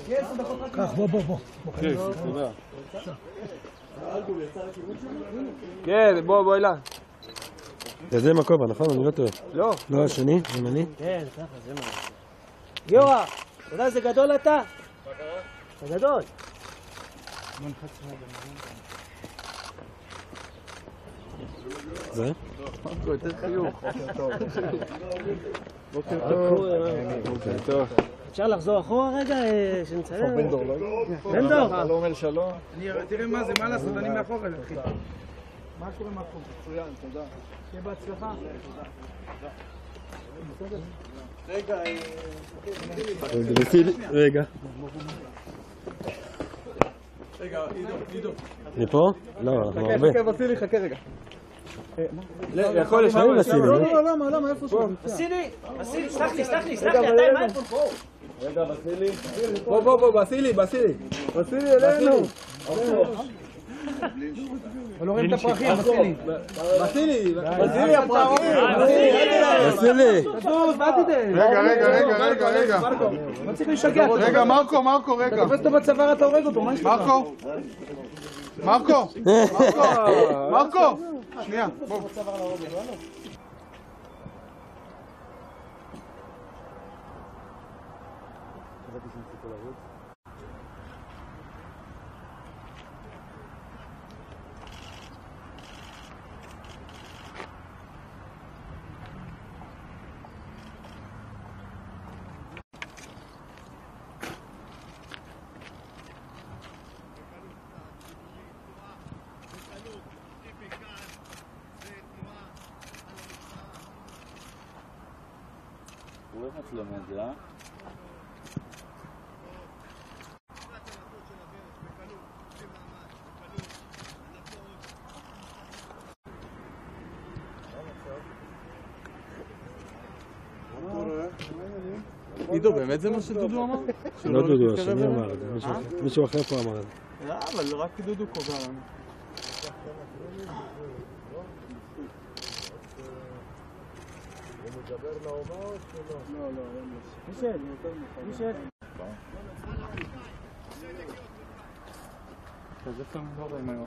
קח, בוא. כן, תודה. כן, בוא אליי. זה מקובה, נכון? אני לא טועה. לא. לא, השני? ימני? כן, ככה, זה מה. גיורא, אתה יודע איזה גדול אתה? מה קרה? אתה גדול. זה? יותר חיוך. בוקר טוב. בוקר טוב. אפשר לחזור אחורה רגע, שנציין? בנדור, לא? בנדור. אתה לא אומר שלום? תראה מה זה, מה לעשות, אני מאחורה, אחי. מה קורה מאחורה? מצוין, תודה. שיהיה בהצלחה. רגע. רגע, עידו. אני פה? לא, אנחנו הרבה. חכה, וסילי, חכה רגע. יכול לשאול וסילי. למה, איפה שהוא? וסילי, סלח לי, אתה עם האייפון פה. רגע, בסילי. בוא, בסילי אלינו. לא רואים את הפרחים, בסילי הפרחים. וסילי. תזוז, מה תיתן? רגע. לא צריך לשגע. רגע, מרקו, רגע. אתה תופס אותו בצוואר, אתה הורג אותו, מה יש לך? מרקו! שנייה, בוא. הוא איך מצלם את זה, אה? עידו, באמת זה מה שדודו אמר? לא דודו, השני אמר את זה. מישהו אחר פה אמר את זה. אבל רק דודו קובע לנו. הוא מדבר לאומה או שלא? לא, מישל. כזה פעם לא רואים היום.